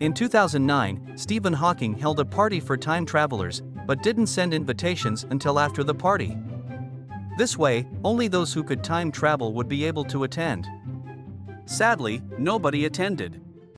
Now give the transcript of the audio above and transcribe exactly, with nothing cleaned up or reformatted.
In two thousand nine, Stephen Hawking held a party for time travelers, but didn't send invitations until after the party. This way, only those who could time travel would be able to attend. Sadly, nobody attended.